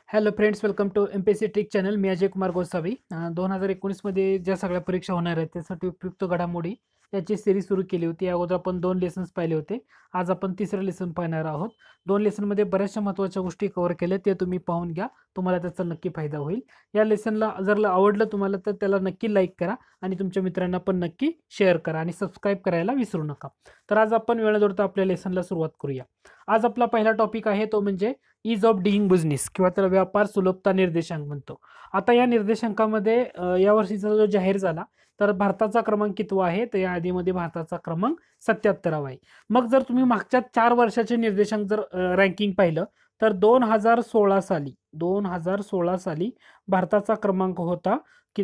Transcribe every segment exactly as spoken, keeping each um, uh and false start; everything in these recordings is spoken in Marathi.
Hello friends, welcome to M P S C trick channel. मी अजय कुमार गोसावी. दोन हजार एकोणीसमध्ये ज्या सगळ्या परीक्षा होणार आहेत त्यासाठी उपयुक्त घडामोडी याची सिरीज सुरू केली होती. अगोदर आपण दोन लेसन्स पाहिले होते. आज आपण तिसरं लेसन पाहणार आहोत. दोन लेसनमध्ये बऱ्याचशा महत्त्वाच्या गोष्टी कव्हर केल्या, ते तुम्ही पाहून घ्या, तुम्हाला त्याचा नक्की फायदा होईल. या लेसनला जर आवडलं तुम्हाला तर त्याला नक्की लाईक करा आणि तुमच्या मित्रांना पण नक्की शेअर करा आणि सबस्क्राईब करायला विसरू नका. तर आज आपण वेळ जोडता आपल्या लेसनला सुरुवात करूया. आज आपला पहिला टॉपिक आहे तो म्हणजे इज ऑफ डुईंग बिझनेस किंवा त्याला व्यापार सुलभता निर्देशांक म्हणतो. आता या निर्देशांकामध्ये या वर्षीचा जो जाहीर झाला तर भारताचा क्रमांक कितवा आहे, तर या यादीमध्ये भारताचा क्रमांक सत्याहत्तरावा आहे. मग जर तुम्ही मागच्या चार वर्षाचे निर्देशांक जर रँकिंग पाहिलं तर दोन हजार सोळा साली दोन हजार सोळा साली भारताचा क्रमांक होता की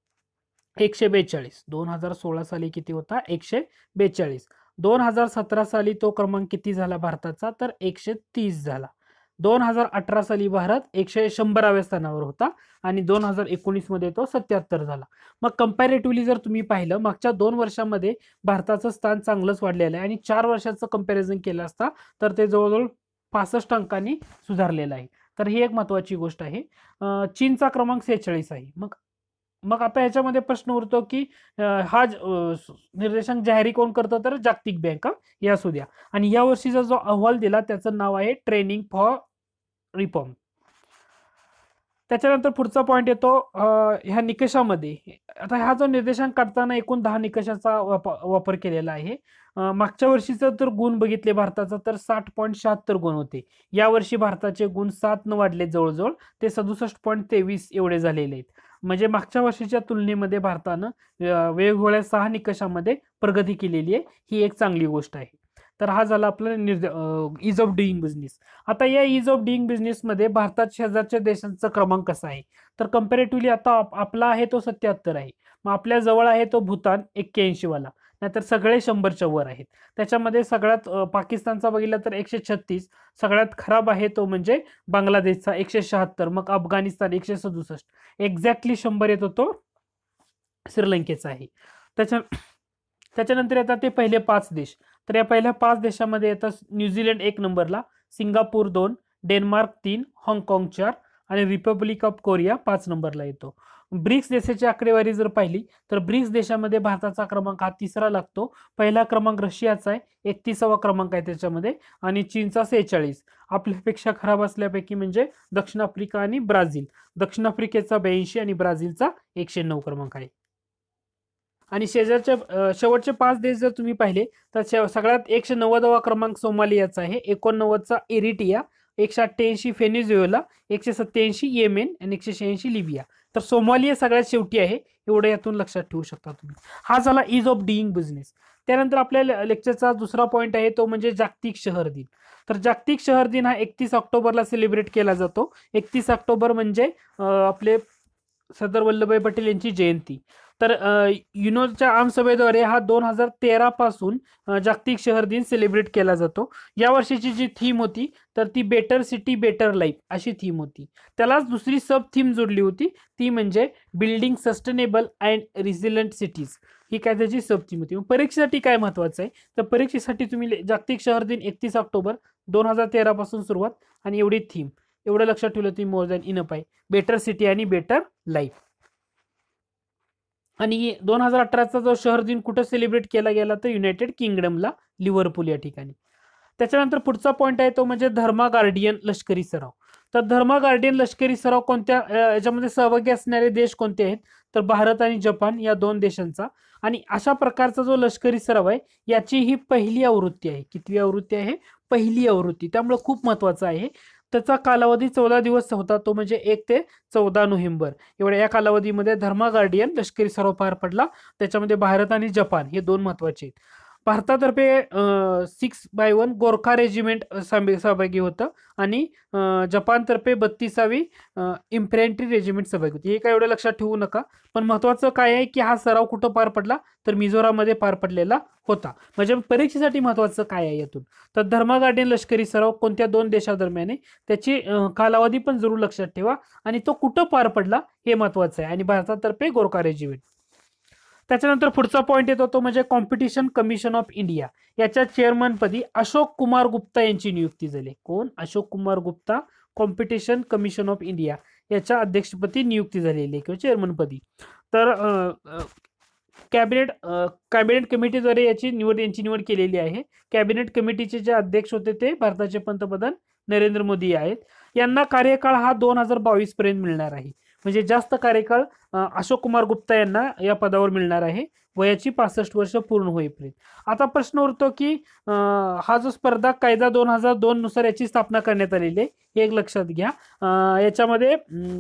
एकशे बेचाळीस. दोन हजार सोळा साली किती होता? एकशे बेचाळीस. दोन हजार सतरा साली तो क्रमांक किती झाला भारताचा? तर एकशे तीस झाला. दोन हजार अठरा साली भारत एकशे शंभराव्या स्थानावर होता आणि दोन हजार एकोणीस मध्ये तो सत्याहत्तर झाला. मग कंपॅरेटिव्हली जर तुम्ही पाहिलं मागच्या दोन वर्षामध्ये भारताचं स्थान चांगलंच वाढलेलं आहे आणि चार वर्षाचं कंपॅरिझन केलं असता तर ते जवळजवळ पासष्ट अंकांनी सुधारलेलं आहे. तर ही एक महत्वाची गोष्ट आहे. चीनचा क्रमांक सेहेचाळीस आहे. मग मग आता याच्यामध्ये प्रश्न उरतो की हा निर्देशांक जाहीर कोण करतो? तर जागतिक बँक या असू द्या. आणि या वर्षीचा जो अहवाल दिला त्याचं नाव आहे ट्रेनिंग फॉर रिफॉर्म. त्याच्यानंतर पुढचा पॉइंट येतो ह्या निकषामध्ये. आता हा जो निर्देशांक काढताना एकूण दहा निकषाचा वापर केलेला आहे. मागच्या वर्षीचा तर गुण बघितले भारताचा तर साठ पॉईंट शहात्तर गुण होते. यावर्षी भारताचे गुण सात न वाढले, जवळजवळ ते सदुसष्ट पॉईंट तेवीस एवढे झालेले आहेत. म्हणजे मागच्या वर्षीच्या तुलनेमध्ये भारतानं वेगवेगळ्या सहा निकषामध्ये प्रगती केलेली आहे. ही एक चांगली गोष्ट आहे. तर हा झाला आपला निर्दे इज ऑफ डुईंग बिझनेस. आता या इज ऑफ डुईंग बिझनेस मध्ये भारतात शेजारच्या देशांचा क्रमांक कसा आहे? तर कंपॅरेटिव्हली आता आपला आहे तो सत्याहत्तर आहे. मग आपल्या जवळ आहे तो भूतान एक्क्याऐंशी वाला, नाहीतर सगळे शंभरच्या वर आहेत. त्याच्यामध्ये सगळ्यात पाकिस्तानचा बघितला तर एकशे छत्तीस. सगळ्यात खराब आहे तो म्हणजे बांगलादेशचा एकशे शहात्तर. मग अफगाणिस्तान एकशे सदुसष्ट. एक्झॅक्टली शंभर येतो तो श्रीलंकेचा आहे. त्याच्या त्याच्यानंतर येतात ते पहिले पाच देश. तर या पहिल्या पाच देशामध्ये येतात न्यूझीलंड एक नंबरला, सिंगापूर दोन, डेन्मार्क तीन, हाँगकाँग चार आणि रिपब्लिक ऑफ कोरिया पाच नंबरला येतो. ब्रिक्स देशाची आकडेवारी जर पाहिली तर ब्रिक्स देशामध्ये भारताचा क्रमांक हा तिसरा लागतो. पहिला क्रमांक रशियाचा आहे, एकतीसावा क्रमांक आहे त्याच्यामध्ये, आणि चीनचा सेहेचाळीस. आपल्यापेक्षा खराब असल्यापैकी म्हणजे दक्षिण आफ्रिका आणि ब्राझील. दक्षिण आफ्रिकेचा ब्याऐंशी आणि ब्राझीलचा एकशे नऊ क्रमांक आहे. आणि शेजारच्या शेवटचे पाच देश जर तुम्ही पाहिले तर सगळ्यात एकशे नव्वदवा क्रमांक सोमालियाचा आहे, एकोणनव्वदचा एरिटिया, एकशे अठ्ठ्याऐंशी व्हेनेझुएला, एकशे सत्याऐंशी येमेन आणि एकशे शहाऐंशी लिबिया. तर सोमालिया सगळ्यात शेवटी आहे, एवढं यातून लक्षात ठेवू शकता तुम्ही. हा झाला इज ऑफ डुईंग बिझनेस. त्यानंतर आपल्या लेक्चरचा दुसरा पॉईंट आहे तो म्हणजे जागतिक शहर दिन. तर जागतिक शहर दिन हा एकतीस ऑक्टोबरला सेलिब्रेट केला जातो. एकतीस ऑक्टोबर म्हणजे आपले सरदार वल्लभभाई पटेल यांची जयंती. तर युनोच्या आमसभेद्वारे हा दोन हजार तेरा पासून जागतिक शहर दिन सेलिब्रेट केला जातो. या वर्षीची जी थीम होती तर ती बेटर सिटी बेटर लाईफ अशी थीम होती. त्यालाच दुसरी सब थीम जोडली होती, ती म्हणजे building sustainable and resilient cities. ही काय त्याची सब थीम होती. परीक्षेसाठी काय महत्वाचं आहे तर परीक्षेसाठी तुम्ही जागतिक शहर दिन एकतीस ऑक्टोबर दोन हजार तेरा पासून सुरुवात आणि एवढी थीम, एवढं लक्षात ठेवलं तुम्ही मोर दॅन इनफ आहे. बेटर सिटी आणि बेटर लाईफ. आणि दोन हजार अठराचा जो शहर दिन कुठं सेलिब्रेट केला गेला तर युनायटेड किंगडमला, लिव्हरपूल या ठिकाणी. त्याच्यानंतर पुढचा पॉईंट आहे तो म्हणजे धर्मा गार्डियन लष्करी सराव. तर धर्मा गार्डियन लष्करी सराव कोणत्या याच्यामध्ये सहभागी असणारे देश कोणते आहेत तर भारत आणि जपान या दोन देशांचा. आणि अशा प्रकारचा जो लष्करी सराव आहे याची ही पहिली आवृत्ती आहे. कितवी आवृत्ती आहे? पहिली आवृत्ती. त्यामुळे खूप महत्वाचं आहे. त्याचा कालावधी चौदा दिवस होता, तो म्हणजे एक ते चौदा नोव्हेंबर एवढ्या या कालावधीमध्ये धर्मा गार्डियन लष्करी सराव पार पडला. त्याच्यामध्ये भारत आणि जपान हे दोन महत्वाचे आहेत. भारतातर्फे six by one Gorkha regiment सहभागी होतं आणि जपानतर्फे बत्तीसावी इन्फंट्री रेजिमेंट सहभागी होती. हे काय एवढं लक्षात ठेवू नका, पण महत्वाचं काय आहे की हा सराव कुठं पार पडला तर मिझोराममध्ये पार पडलेला होता. म्हणजे परीक्षेसाठी महत्वाचं काय आहे यातून तर धर्मा गार्डियन लष्करी सराव कोणत्या दोन देशादरम्यान आहे त्याची कालावधी पण जरूर लक्षात ठेवा आणि तो कुठं पार पडला हे महत्वाचं आहे. आणि भारतातर्फे गोरखा रेजिमेंट. त्याच्यानंतर पुढचा पॉईंट येतो तो म्हणजे कॉम्पिटिशन कमिशन ऑफ इंडिया. याच्या चेअरमन पदी अशोक कुमार गुप्ता यांची नियुक्ती झाली. कोण? Ashok Kumar Gupta competition commission of India याच्या अध्यक्षपदी नियुक्ती झालेली आहे किंवा चेअरमनपदी. तर कॅबिनेट कॅबिनेट कमिटीद्वारे याची निवड यांची निवड केलेली आहे. कॅबिनेट कमिटीचे जे अध्यक्ष होते ते भारताचे पंतप्रधान नरेंद्र मोदी आहेत. यांना कार्यकाळ हा दोन हजार बावीस पर्यंत मिळणार आहे. म्हणजे जास्त कार्यकाळ अशोक कुमार गुप्ता यांना या पदावर मिळणार आहे वयाची पासष्ट वर्ष पूर्ण होईपर्यंत. आता प्रश्न उरतो की हा जो स्पर्धा कायदा दोन हजार दोन नुसार याची स्थापना करण्यात आलेली आहे, हे एक लक्षात घ्या. याच्यामध्ये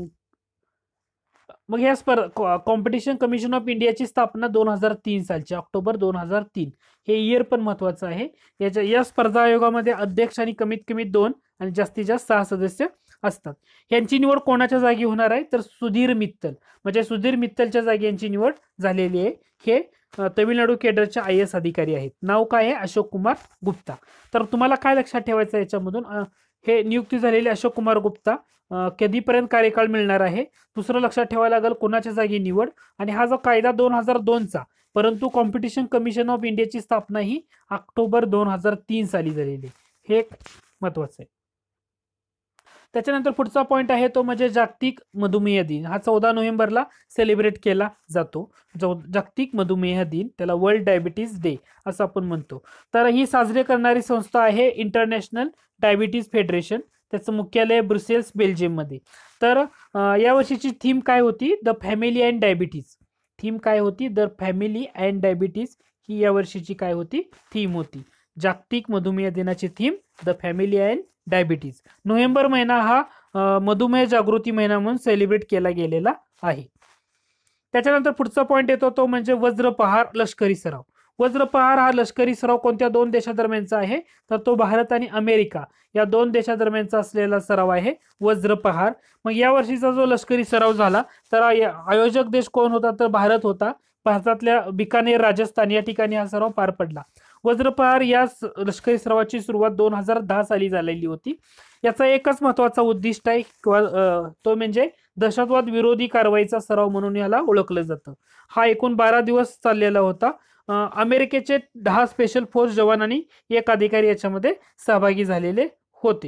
मग या स्पर्धा कॉम्पिटिशन कमिशन ऑफ इंडियाची स्थापना दोन हजार तीन सालची ऑक्टोबर दोन हजार तीन हे इयर पण महत्वाचं आहे. याच्या या स्पर्धा आयोगामध्ये अध्यक्ष आणि कमीत कमी दोन आणि जास्तीत जास्त सहा सदस्य असतात. यांची निवड कोणाच्या जागी होणार आहे तर सुधीर मित्तल, म्हणजे सुधीर मित्तलच्या जागी यांची निवड झालेली आहे. हे तमिळनाडू केडरचे आय एस अधिकारी आहेत. नाव काय आहे अशोक कुमार गुप्ता. तर तुम्हाला काय लक्षात ठेवायचं याच्यामधून, हे नियुक्ती झालेले अशोक कुमार गुप्ता कधीपर्यंत कार्यकाळ मिळणार आहे. दुसरं लक्षात ठेवायला लागेल कोणाच्या जागी निवड, आणि हा जो कायदा दोन हजार दोनचा, परंतु कॉम्पिटिशन कमिशन ऑफ इंडियाची स्थापना ही ऑक्टोबर दोन हजार तीन साली झालेली, हे महत्वाचं आहे. त्याच्यानंतर पुढचा पॉईंट आहे तो म्हणजे जागतिक मधुमेह दिन. हा चौदा नोव्हेंबरला सेलिब्रेट केला जातो. जागतिक मधुमेह दिन, त्याला वर्ल्ड डायबिटीज डे असं आपण म्हणतो. तर ही साजरी करणारी संस्था आहे इंटरनॅशनल डायबिटीज फेडरेशन. त्याचं मुख्यालय ब्रुसेल्स बेल्जियम मध्ये. तर यावर्षीची थीम काय होती, the family and diabetes. Theme काय होती, द फॅमिली अँड डायबिटीज ही यावर्षीची काय होती थीम होती. जागतिक मधुमेह दिनाची theme the family and diabetes. November महिना हा मधुमेह जागृती महिना म्हणून सेलिब्रेट केला गेलेला आहे. त्याच्यानंतर पुढचा पॉईंट येतो तो म्हणजे वज्रपहार लष्करी सराव. वज्रपहार हा लष्करी सराव कोणत्या दोन देशादरम्यानचा आहे तर तो भारत आणि अमेरिका या दोन देशादरम्यानचा असलेला सराव आहे वज्रपहार. मग या वर्षीचा जो लष्करी सराव झाला तर आयोजक देश कोण होता तर भारत होता. भारतातल्या बिकानेर राजस्थान या ठिकाणी हा सराव पार पडला. वज्रपहार या लष्करी सरावाची सुरुवात दोन हजार दहा साली झालेली होती. याचा एकच महत्वाचा उद्दिष्ट आहे किंवा तो म्हणजे दहशतवाद विरोधी कारवाईचा सराव म्हणून याला ओळखलं जातं. हा एकूण बारा दिवस चाललेला होता. अमेरिकेचे दहा स्पेशल फोर्स जवान आणि एक अधिकारी याच्यामध्ये सहभागी झालेले होते.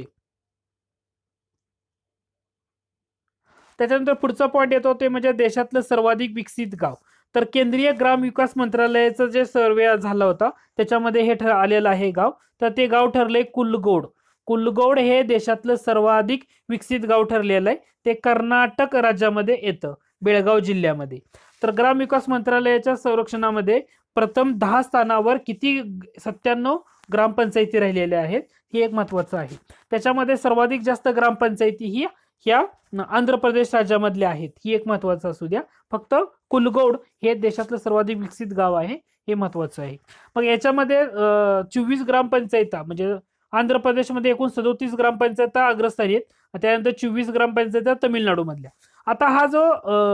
त्याच्यानंतर पुढचा पॉईंट येतो ते म्हणजे देशातलं सर्वाधिक विकसित गाव. तर केंद्रीय ग्राम विकास मंत्रालयाचा जे सर्वे झाला होता त्याच्यामध्ये हे ठर आलेलं आहे गाव. तर ते गाव ठरले कुलगोड. कुलगोड हे देशातलं सर्वाधिक विकसित गाव ठरलेलं आहे. ते कर्नाटक राज्यामध्ये येतं, बेळगाव जिल्ह्यामध्ये. तर ग्राम विकास मंत्रालयाच्या संरक्षणामध्ये प्रथम दहा स्थानावर किती सत्त्याण्णव ग्रामपंचायती राहिलेल्या आहेत, हे एक महत्वाचं आहे. त्याच्यामध्ये सर्वाधिक जास्त ग्रामपंचायती ही ह्या आंध्र प्रदेश राज्यामधल्या आहेत, ही एक महत्वाचं असू द्या. फक्त कुलगोड हे देशातलं सर्वाधिक विकसित गाव आहे, हे महत्वाचं आहे. मग याच्यामध्ये चोवीस ग्रामपंचायता म्हणजे आंध्र प्रदेशमध्ये एकूण सदोतीस ग्रामपंचायता अग्रस्थानी आहेत. त्यानंतर चोवीस ग्रामपंचायता तमिळनाडू मधल्या. आता हा जो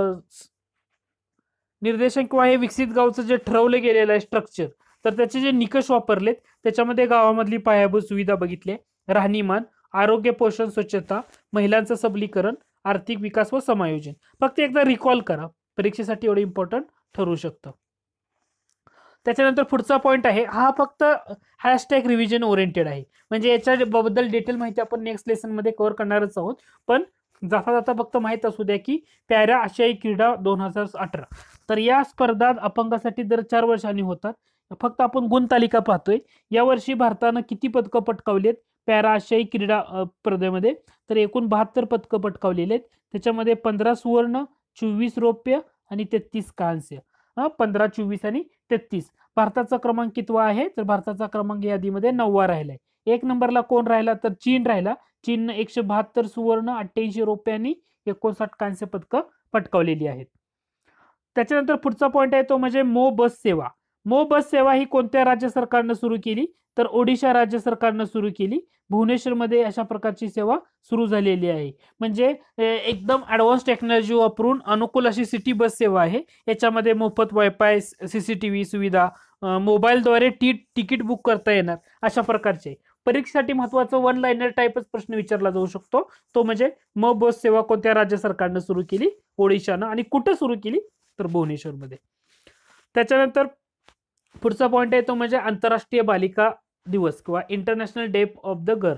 निर्देशन किंवा हे विकसित गावचं जे ठरवलं गेलेलं आहे स्ट्रक्चर, तर त्याचे जे निकष वापरलेत त्याच्यामध्ये गावामधली पायाभूत सुविधा बघितले, राहणीमान, आरोग्य, पोषण, स्वच्छता, महिलांचं सबलीकरण, आर्थिक विकास व समायोजन. फक्त एकदा रिकॉल करा, परीक्षेसाठी एवढं इम्पॉर्टंट ठरू शकतं. त्याच्यानंतर पुढचा पॉईंट आहे हा फक्त हॅशटॅग रिव्हिजन ओरिएंटेड आहे. म्हणजे याच्याबद्दल डिटेल माहिती आपण नेक्स्ट लेसन मध्ये कव्हर करणारच आहोत. पण जाता जाता फक्त माहित असू द्या की पॅरा आशियाई क्रीडा दोन हजार अठरा, तर या स्पर्धा अपंगासाठी दर चार वर्षांनी होतात. फक्त आपण गुण तालिका पाहतोय. यावर्षी भारतानं किती पदकं पटकावलेत पॅरा आशियाई क्रीडा स्पर्धेमध्ये तर एकूण बहात्तर पदकं पटकावलेले आहेत. त्याच्यामध्ये पंधरा सुवर्ण, चोवीस रौप्य आणि तेहतीस कांस्य. हा पंधरा, चोवीस आणि तेहतीस. भारताचा क्रमांक कितवा आहे तर भारताचा क्रमांक यादीमध्ये नववा राहिलाय. एक नंबरला कोण राहिला तर चीन राहिला. चीननं एकशे बहात्तर सुवर्ण, अठ्ठ्याऐंशी रौप्य आणि एकोणसाठ कांस्य पदकं पटकावलेली आहेत. त्याच्यानंतर पुढचा पॉईंट आहे तो म्हणजे मो बस सेवा. मो बस सेवा ही कोणत्या राज्य सरकारनं सुरू केली तर ओडिशा राज्य सरकारनं सुरू केली. भुवनेश्वरमध्ये अशा प्रकारची सेवा सुरू झालेली आहे. म्हणजे एकदम ऍडव्हान्स टेक्नॉलॉजी वापरून अनुकूल अशी सिटी बस सेवा आहे. याच्यामध्ये मोफत वायफाय, सीसीटीव्ही सुविधा, मोबाईलद्वारे टी तिकीट बुक करता येणार अशा प्रकारचे. परीक्षेसाठी महत्वाचं वन लाईनर टाईपच प्रश्न विचारला जाऊ शकतो. तो म्हणजे म बस सेवा कोणत्या राज्य सरकारनं सुरू केली ओडिशानं आणि कुठं सुरू केली तर भुवनेश्वरमध्ये. त्याच्यानंतर पुढचा पॉईंट आहे तो म्हणजे आंतरराष्ट्रीय बालिका दिवस किंवा international day of the girl.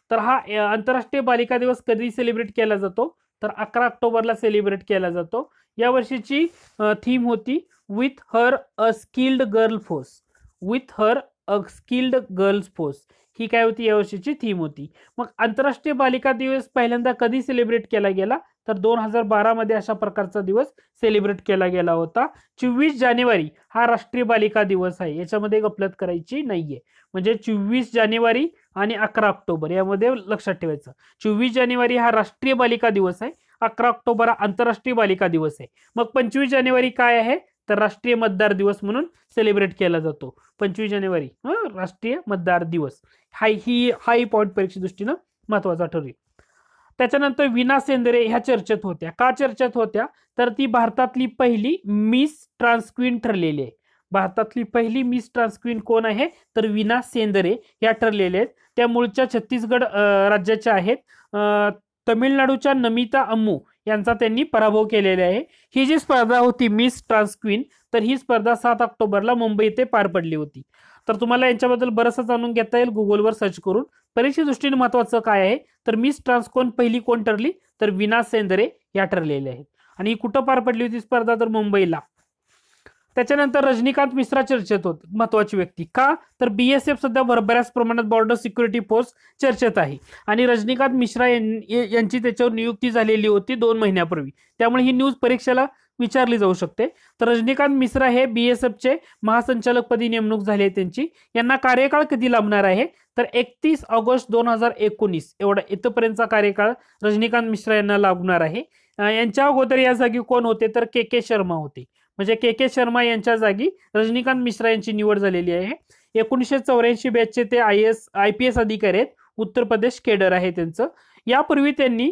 तर हा अ, आंतरराष्ट्रीय बालिका दिवस कधी सेलिब्रेट केला जातो, तर अकरा ऑक्टोबरला सेलिब्रेट केला जातो. या वर्षीची थीम होती with her a skilled girl force. With her a skilled girls force ही काय होती, या वर्षीची थीम होती. मग आंतरराष्ट्रीय बालिका दिवस पहिल्यांदा कधी सेलिब्रेट केला गेला, तर दोन हजार बारा मध्ये अशा प्रकारचा दिवस सेलिब्रेट केला गेला होता. चोवीस जानेवारी हा राष्ट्रीय बालिका दिवस आहे, याच्यामध्ये गफलत करायची नाहीये. म्हणजे चोवीस जानेवारी आणि अकरा ऑक्टोबर यामध्ये लक्षात ठेवायचं. चोवीस जानेवारी हा राष्ट्रीय बालिका दिवस आहे, अकरा ऑक्टोबर हा आंतरराष्ट्रीय बालिका दिवस आहे. मग पंचवीस जानेवारी काय आहे, तर राष्ट्रीय मतदार दिवस म्हणून सेलिब्रेट केला जातो. पंचवीस जानेवारी हं, राष्ट्रीय मतदार दिवस हा ही हाही पॉईंट परीक्षे दृष्टीनं महत्वाचा ठरेल. त्याच्यानंतर विना सेंदरे ह्या चर्चेत होत्या. का चर्चेत होत्या, तर ती भारतातली पहिली मिस ट्रान्सक्वीन ठरलेली आहे. भारतातली पहिली मिस ट्रान्सक्वीन कोण आहे, तर विना सेंदरे या ठरलेल्या आहेत. त्या मूळच्या छत्तीसगड अं, राज्याच्या आहेत. अं, तमिळनाडूच्या नमिता अम्मू यांचा त्यांनी पराभव केलेला आहे. ही जी स्पर्धा होती मिस ट्रान्सक्वीन, तर ही स्पर्धा सात ऑक्टोबरला मुंबई येथे पार पडली होती. तर तुम्हाला यांच्याबद्दल बरंचसं जाणून घेता येईल गुगलवर सर्च करून. परीक्षे दृष्टीने महत्वाचं काय आहे, तर मिस ट्रान्सकोन पहिली कोण ठरली, तर विना सेंदरे या ठरलेल्या आहेत. आणि ही कुठं पार पडली होती स्पर्धा, तर मुंबईला. त्याच्यानंतर रजनीकांत मिश्रा चर्चेत होत, महत्वाची व्यक्ती. का, तर बीएसएफ सध्या बऱ्याच प्रमाणात बॉर्डर सिक्युरिटी फोर्स चर्चेत आहे आणि रजनीकांत मिश्रा यांची त्याच्यावर नियुक्ती झालेली होती दोन महिन्यापूर्वी. त्यामुळे ही न्यूज परीक्षेला विचारली जाऊ शकते. तर रजनीकांत मिश्रा हे बीएसएफचे महासंचालक पदी नेमणूक झाली आहे त्यांची. यांना कार्यकाळ कधी लाभणार आहे, तर एकतीस ऑगस्ट दोन हजार एकोणीस एवढा इथपर्यंतचा कार्यकाळ रजनीकांत मिश्रा यांना लागणार आहे. यांच्या अगोदर या जागी कोण होते, तर के के शर्मा होते. म्हणजे के के शर्मा यांच्या जागी रजनीकांत मिश्रा यांची निवड झालेली आहे. एकोणीसशे चौऱ्याऐंशी बॅचचे ते I S I P S अधिकारी आहेत. उत्तर प्रदेश केडर आहे त्यांचं. यापूर्वी त्यांनी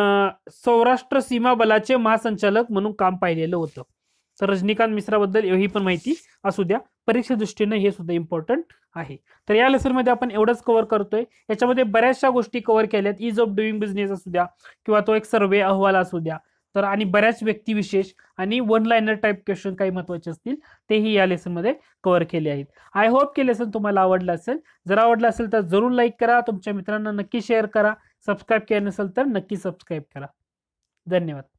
सौराष्ट्र सीमा बलाचे महासंचालक म्हणून काम पाहिलेलं होतं. तर रजनीकांत मिश्रा बद्दल ही पण माहिती असू द्या, परीक्षा दृष्टीने हे सुद्धा इम्पॉर्टंट आहे. तर या लेसन मध्ये आपण एवढंच कव्हर करतोय. याच्यामध्ये बऱ्याचशा गोष्टी कव्हर केल्यात. इज ऑफ डुईंग बिझनेस असू द्या किंवा तो एक सर्वे अहवाल असू द्या, तर आणि बऱ्याच व्यक्तिविशेष आणि वन लाइनर टाइप क्वेश्चन काही महत्वाचे असतील तेही या लेसन मध्ये कव्हर केले आहेत. आय होप की लेसन तुम्हाला आवडलं असेल. जर आवडलं असेल तर जरूर लाईक करा, तुमच्या मित्रांना नक्की शेअर करा. सबस्क्राईब केलं नसेल तर नक्की सबस्क्राईब करा. धन्यवाद.